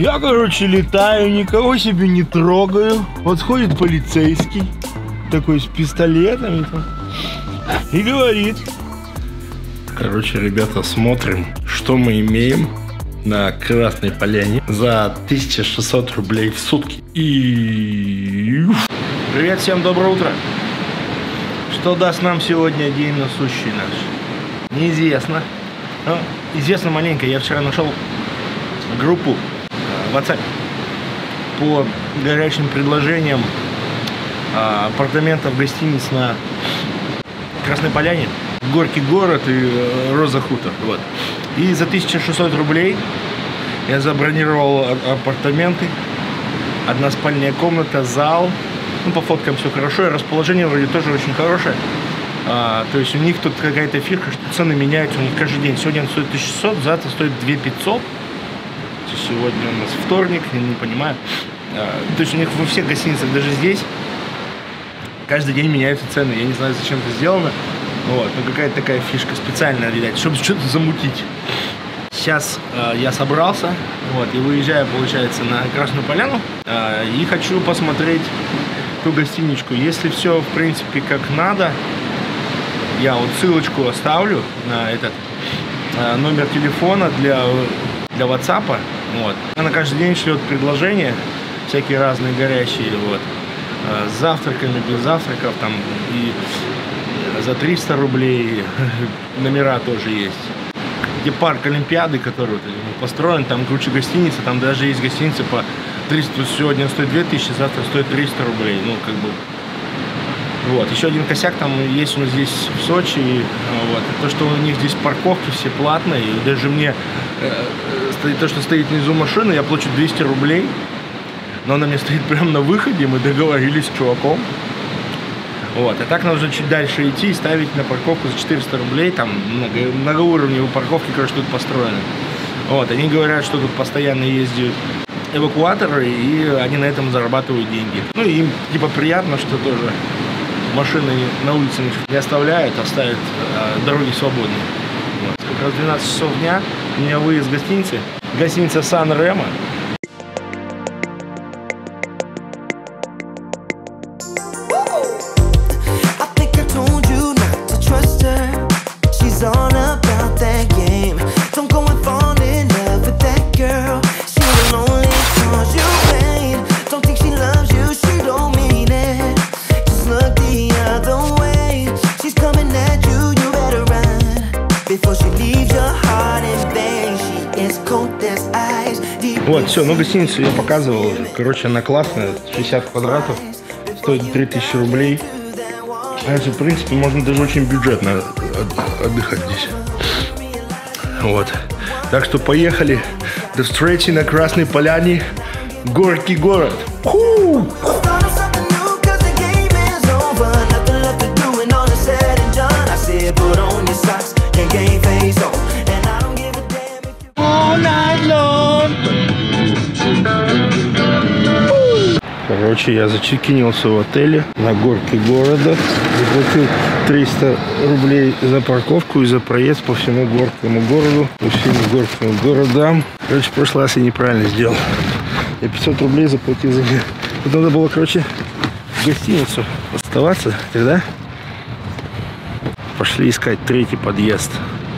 Я, короче, летаю, никого себе не трогаю. Вот ходит полицейский, такой с пистолетами там, и говорит. Короче, ребята, смотрим, что мы имеем на Красной Поляне за 1600 рублей в сутки. И... Привет, всем доброе утро. Что даст нам сегодня день насущий наш? Неизвестно. Но известно маленько. Я вчера нашел группу в WhatsApp по горячим предложениям апартаментов, гостиниц на Красной Поляне, Горький город и Роза хутор. Вот. И за 1600 рублей я забронировал апартаменты. Односпальная комната, зал. Ну, по фоткам все хорошо. И расположение вроде тоже очень хорошее. То есть у них тут какая-то фирка, что цены меняются у них каждый день. Сегодня он стоит 1600, завтра стоит 2500. Сегодня у нас вторник, я не понимаю. То есть у них во всех гостиницах, даже здесь, каждый день меняются цены. Я не знаю, зачем это сделано. Вот, но какая-то такая фишка специальная, видать, чтобы что-то замутить. Сейчас я собрался, вот, и выезжаю, получается, на Красную Поляну. И хочу посмотреть ту гостиничку. Если все, в принципе, как надо, я вот ссылочку оставлю на этот номер телефона для WhatsApp. Вот. Она каждый день шлет предложения, всякие разные горячие, вот, с завтраками, без завтраков, там, и за 300 рублей номера тоже есть. Где парк Олимпиады, который вот построен, там куча гостиниц, там даже есть гостиница по 300, сегодня стоит 2000, завтра стоит 300 рублей, ну, как бы. Вот, еще один косяк там есть у нас здесь в Сочи, вот, то, что у них здесь парковки все платные, и даже мне, то, что стоит внизу машины, я плачу 200 рублей, но она мне стоит прямо на выходе, мы договорились с чуваком. Вот, а так нужно чуть дальше идти и ставить на парковку за 400 рублей, там многоуровневые парковки, короче, тут построены. Вот, они говорят, что тут постоянно ездят эвакуаторы, и они на этом зарабатывают деньги. Ну, и им, типа, приятно, что тоже машины на улице не оставляют, оставят дороги свободные. Вот. Как раз 12 часов дня, у меня выезд с гостиницы. Гостиница Сан-Ремо. Вот, все, ну гостиницу я показывал. Короче, она классная, 60 квадратов, стоит 3000 рублей. В принципе, можно даже очень бюджетно отдыхать здесь. Вот. Так что поехали. До встречи на Красной Поляне. Горький город. Ху! Короче, я зачекинился в отеле на Горке города, заплатил 300 рублей за парковку и за проезд по всему Горькому городу, по всем Горьким городам. Короче, в прошлый раз я неправильно сделал. Я 500 рублей заплатил за них. Тут надо было, короче, в гостиницу оставаться, тогда пошли искать третий подъезд.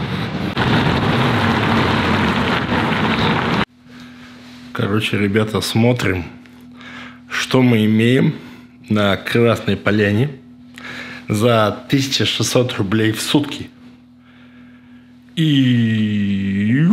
Короче, ребята, смотрим, что мы имеем на Красной Поляне за 1600 рублей в сутки. И...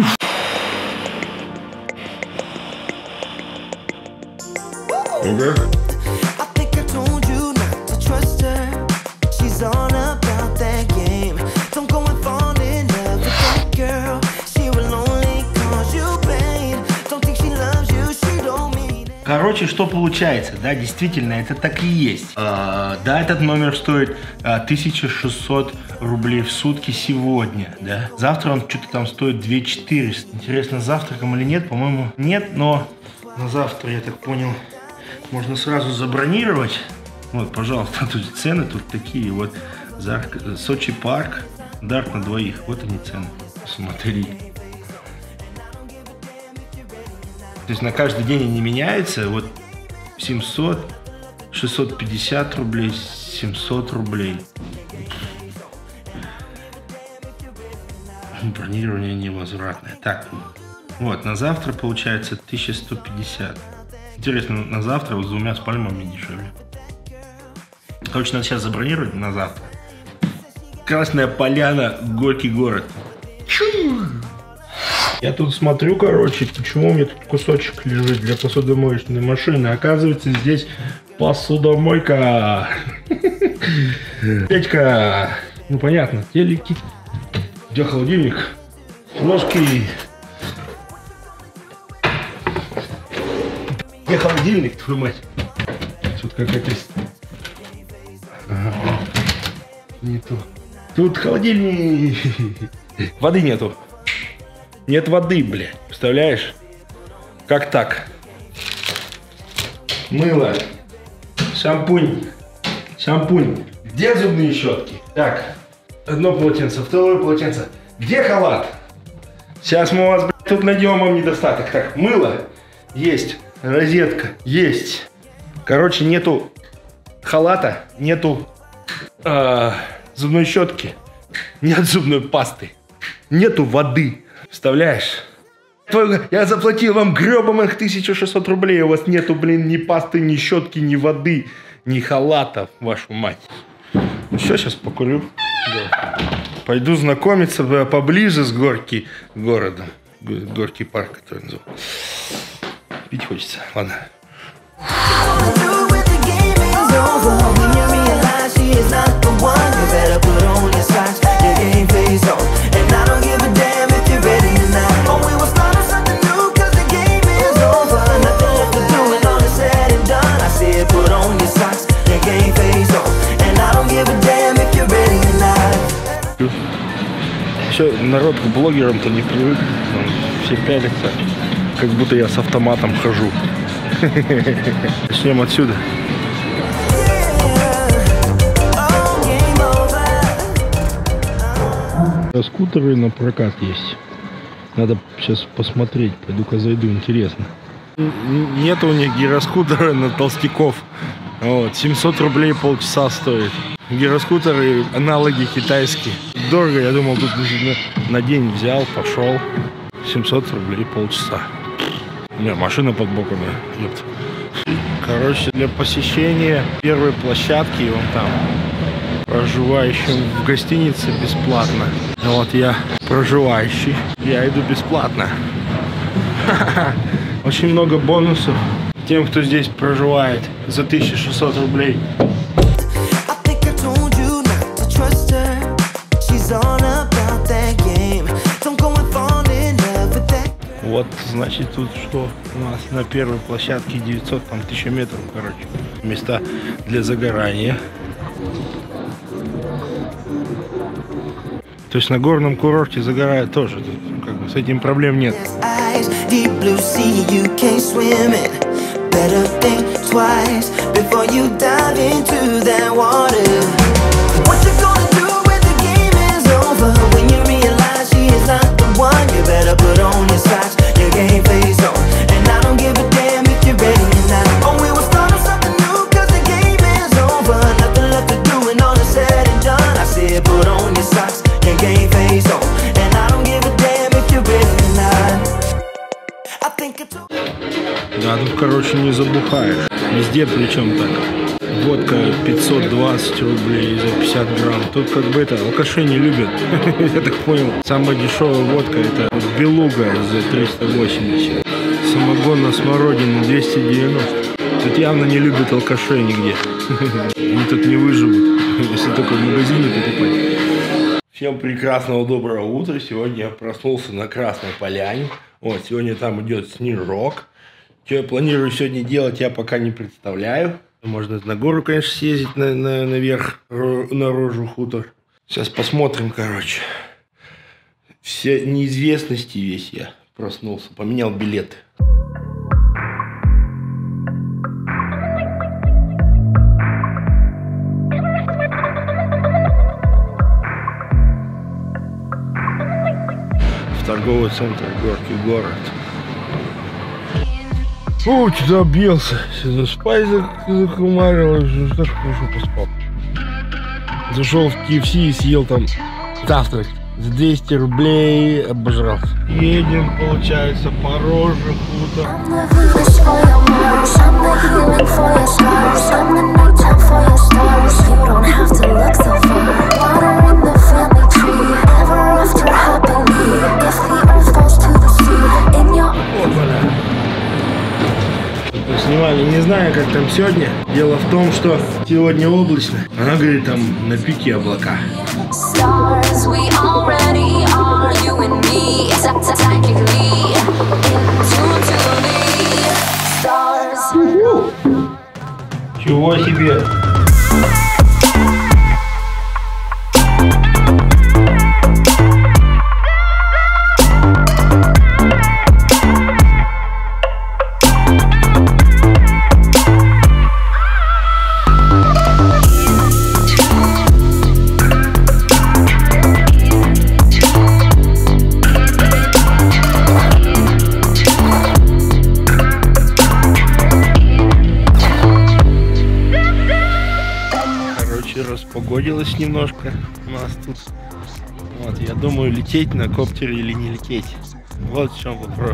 Короче, что получается, да, действительно, это так и есть. Да, этот номер стоит 1600 рублей в сутки сегодня, да. Завтра он что-то там стоит 2400. Интересно, с завтраком или нет? По-моему, нет, но на завтра, я так понял, можно сразу забронировать. Вот, пожалуйста, тут цены тут такие, вот, Сочи парк, дарт на двоих, вот они цены, смотри. То есть на каждый день они меняются. Вот 700, 650 рублей, 700 рублей. Бронирование невозвратное. Так, вот, на завтра получается 1150. Интересно, на завтра вот с 2 спальмами дешевле. Короче, надо сейчас забронировать на завтра. Красная Поляна, Горький город. Я тут смотрю, короче, почему у меня тут кусочек лежит для посудомоечной машины. Оказывается, здесь посудомойка. Печка. Ну, понятно, телеки. Где холодильник? Ложки. Где холодильник, твою мать? Тут какая-то... Ага. Нету. Тут холодильник. Воды нету. Нет воды, блядь. Представляешь? Как так? Мыло. Шампунь. Шампунь. Где зубные щетки? Так. Одно полотенце, второе полотенце. Где халат? Сейчас мы у вас, блядь, тут найдем вам недостаток. Так, мыло. Есть. Розетка. Есть. Короче, нету халата. Нету зубной щетки. Нет зубной пасты. Нету воды. Представляешь? Я заплатил вам гребаных 1600 рублей. У вас нету, блин, ни пасты, ни щетки, ни воды, ни халата, вашу мать. Ну что, сейчас покурю. Да. Пойду знакомиться поближе с Горький городом. Горький парк, который называется. Пить хочется. Ладно. Еще народ к блогерам-то не привык, все пялятся, как будто я с автоматом хожу. Начнем отсюда. Скутеры на прокат есть. Надо сейчас посмотреть, пойду-ка зайду, интересно. Нет у них гироскутера на толстяков. Вот, 700 рублей полчаса стоит. Гироскутеры, аналоги китайские. Дорого, я думал, тут на день взял, пошел. 700 рублей полчаса. Не, машина под боком, ёпт. Короче, для посещения первой площадки, вон там, проживающим в гостинице бесплатно. Вот я проживающий, я иду бесплатно. Очень много бонусов тем, кто здесь проживает за 1600 рублей. Вот, значит, тут что у нас на первой площадке 900, там 1000 метров, короче. Места для загорания. То есть на горном курорте загорают тоже. Тут, как бы, с этим проблем нет. Да, тут, короче, не забухаешь. Везде причем так. Водка 520 рублей за 50 грамм. Тут как бы это, алкаши не любят. Я так понял. Самая дешевая водка это Белуга за 380. Самогон на смородине 290. Тут явно не любят алкаши нигде. Они тут не выживут, если только в магазине покупать. Всем прекрасного доброго утра. Сегодня я проснулся на Красной Поляне. Вот, сегодня там идет снежок. Что я планирую сегодня делать, я пока не представляю. Можно на гору, конечно, съездить наверх, на Рожу хутор. Сейчас посмотрим, короче. Все неизвестности весь я проснулся. Поменял билеты. В торговый центр Горький город. О, что-то объелся. Сюда спать захумарил. Так хорошо поспал. Зашел в KFC и съел там завтрак. За 200 рублей обожрался. Едем, получается, по Роже Хута. Снимали, не знаю, как там сегодня. Дело в том, что сегодня облачно. Она говорит, там на пике облака. Чего себе? Распогодилось немножко у нас тут. Вот, я думаю, лететь на коптере или не лететь. Вот в чем вопрос.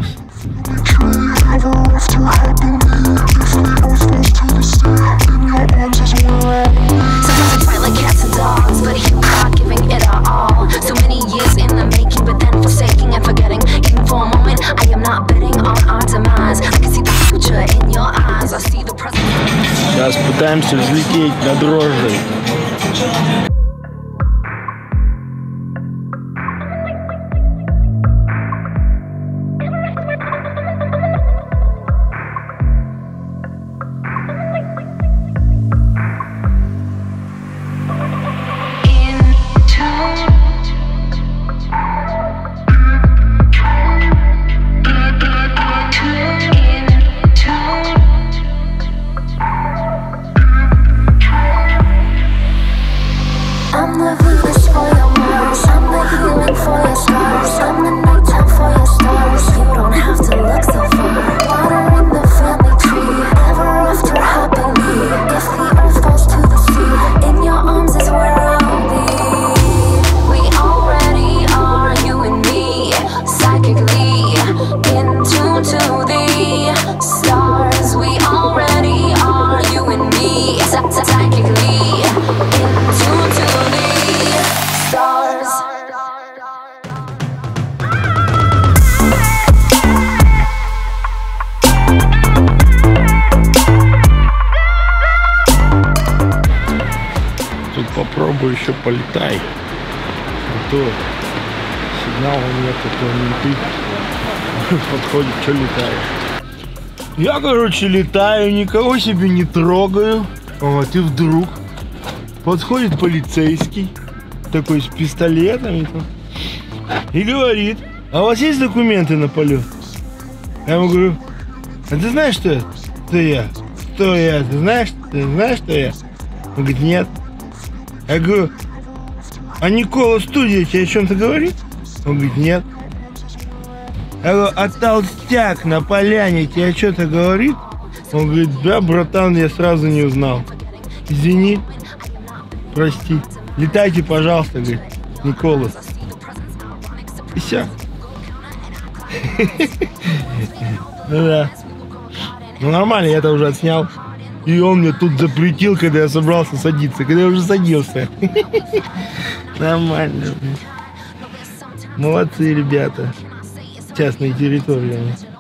Сейчас пытаемся взлететь над Рожей. Попробуй еще полетай. А то сигнала нет, то менты подходит, что летаешь. Я, короче, летаю, никого себе не трогаю. Вот, и вдруг подходит полицейский, такой с пистолетом и говорит: а у вас есть документы на полет? Я ему говорю: а ты знаешь, что я? Кто я? Кто я? Ты знаешь, что я? Он говорит: нет. Я говорю: а Никола Студия тебе о чем-то говорит? Он говорит: нет. Я говорю: а толстяк на поляне тебе что-то говорит? Он говорит: да, братан, я сразу не узнал. Извини, прости. Летайте, пожалуйста, говорит Никола. И все. Ну да. Ну нормально, я это уже отснял. И он мне тут запретил, когда я собрался садиться, когда я уже садился. Нормально. Молодцы, ребята. Частные территории.